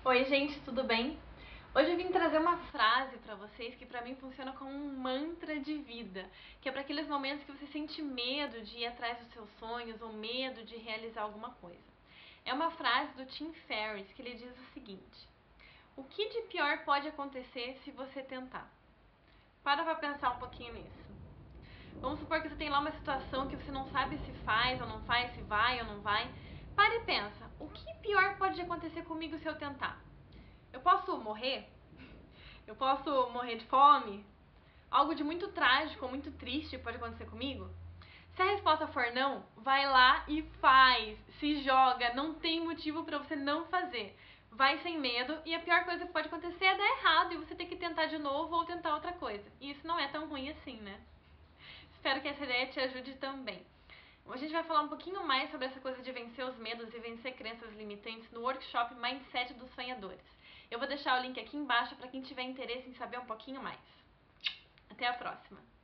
Oi, gente, tudo bem? Hoje eu vim trazer uma frase pra vocês que pra mim funciona como um mantra de vida, que é para aqueles momentos que você sente medo de ir atrás dos seus sonhos ou medo de realizar alguma coisa. É uma frase do Tim Ferriss que ele diz o seguinte: o que de pior pode acontecer se você tentar? Para pra pensar um pouquinho nisso. Vamos supor que você tem lá uma situação que você não sabe se faz ou não faz, se vai ou não vai. Para e pensa, o que pior pode acontecer comigo se eu tentar? Eu posso morrer? Eu posso morrer de fome? Algo de muito trágico ou muito triste pode acontecer comigo? Se a resposta for não, vai lá e faz. Se joga, não tem motivo pra você não fazer. Vai sem medo e a pior coisa que pode acontecer é dar errado e você ter que tentar de novo ou tentar outra coisa. E isso não é tão ruim assim, né? Espero que essa ideia te ajude também. A gente vai falar um pouquinho mais sobre essa coisa de vencer os medos e vencer crenças limitantes no workshop Mindset dos Sonhadores. Eu vou deixar o link aqui embaixo para quem tiver interesse em saber um pouquinho mais. Até a próxima!